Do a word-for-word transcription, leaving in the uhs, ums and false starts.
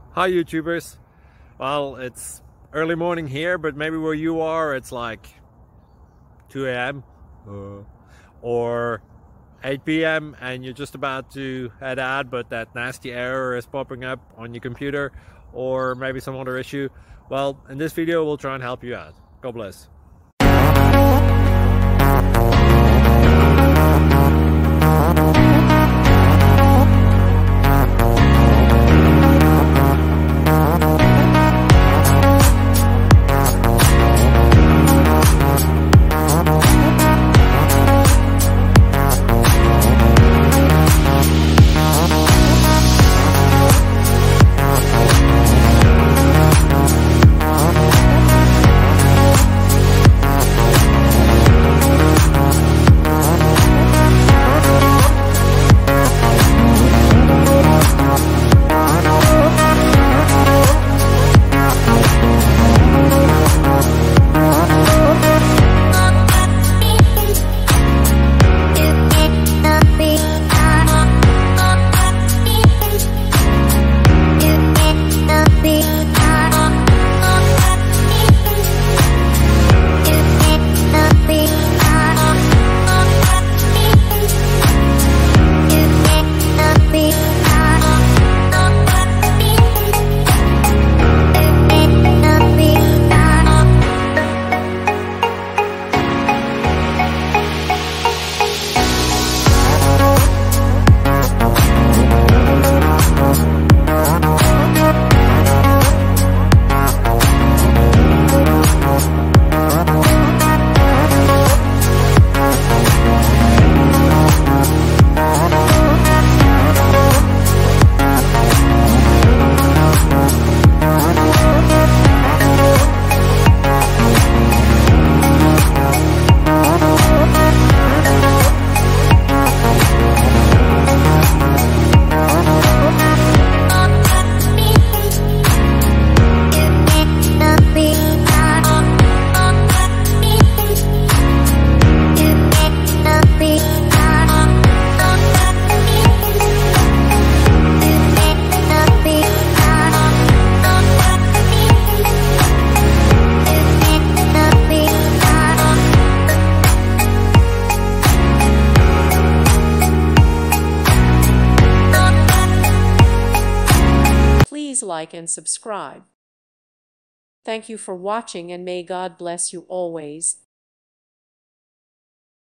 Hi YouTubers. Well, it's early morning here, but maybe where you are it's like two A M uh, or eight P M and you're just about to head out, but that nasty error is popping up on your computer, or maybe some other issue. Well, in this video we'll try and help you out. God bless. Please like and subscribe. Thank you for watching, and may God bless you always.